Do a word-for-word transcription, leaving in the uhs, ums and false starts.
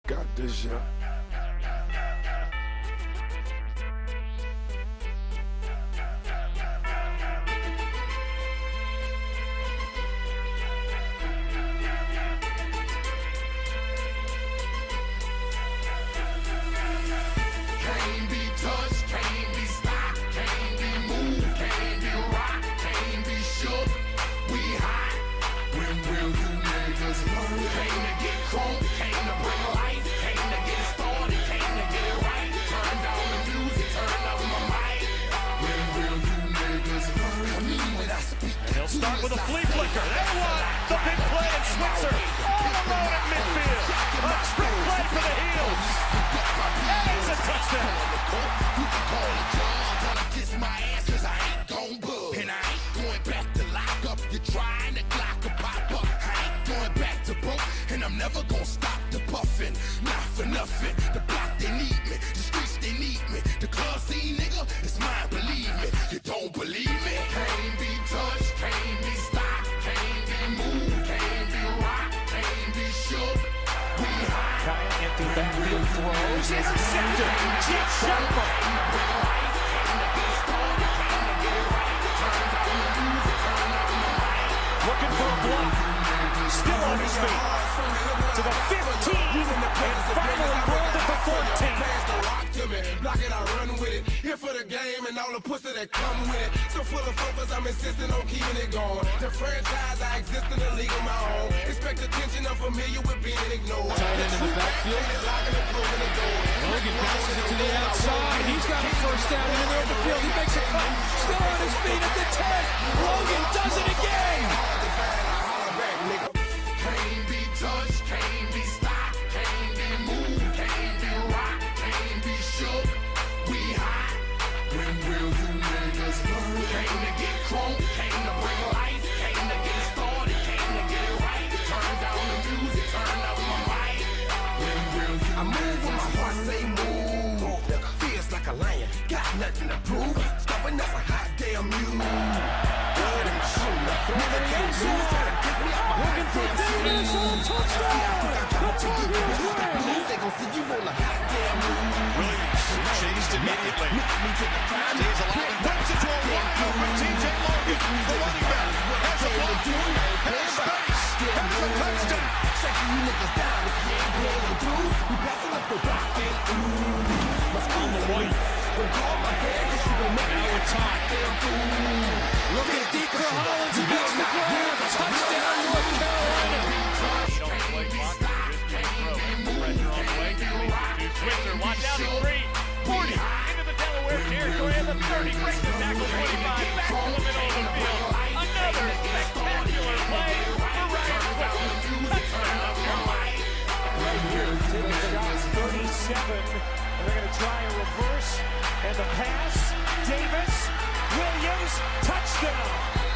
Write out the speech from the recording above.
Got this shit. Start with a flea flicker. They want the big play in Switzer. All alone at midfield. A trick play for the Heels. And it's a touchdown. You can call it John. Gonna kiss my ass cause I ain't gon' bug. And I ain't going back to lock up. You're trying to clock a pop up. I ain't going back to broke. And I'm never gonna stop the puffin'. Not for nothing. The block, they need me. The streets, they need me. The club scene, nigga, it's mine, believe me. You don't believe me? Can't be touched. Can't be stopped, can't be moved, can't be rocked, can't be shook. We high. Kyle empty backfield throws. Intercepted. Jet Sherpa. Looking for a block. Still on his feet. To the fifteen. And finally rolled it for fourteen. Block it, I run with it. Here for the game and all the pussy that come with it. So full of focus, I'm insisting on keeping it going. The franchise, I exist in the league of my own. Expect attention, I'm familiar with being ignored. Tight end in the backfield. Logan passes it to the outside. He's got a first down in the open field. He makes a cut. Still on his feet at the ten. Logan does it again. Can't be touched, can't be stopped, can't be moved, can't be rocked, can't be shook. We hot. When will you niggas learn? Came to get crunk, came to bring life, came to get it started, came to get it right. Turn down the music, turn up my mic. When will you I move when my heart say move. Feels like a lion, got nothing to prove. Stopping us a hot damn mule. Blood in my shoulder, nigga can't lose. Try to get me out my hot damn Davis on touchdown. The Tigers win. They gon' see you on a hot damn move. Williams chased immediately. Stays alive and dumps it to a wide open T J Logan. The running back has a block, has space, has a touchdown. Shaking you niggas down if you ain't playing through. We passing up the rock and ooh. My school the white. Don't call my head cause you gon' make me a time. Looking deep for Hollins against the ground. Touchdown, North Carolina. Switzer, watch out, he's free. forty, into the Delaware territory at the thirty, breaks the tackle, twenty-five, back to the middle of the field. Another spectacular play for Ryan Switzer. Touchdown, Carolina. thirty-seven, and they're going to try a reverse, and the pass, Davis, Williams, touchdown.